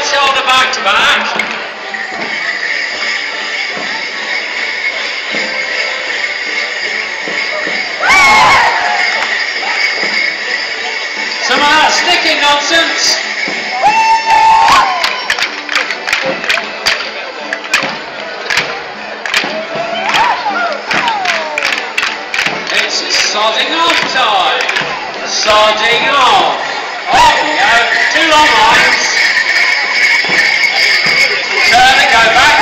shoulder back to back. Some of that sticking nonsense. It's sodding off time. Sodding off. Off we go. 2 long lines. Turn and go back.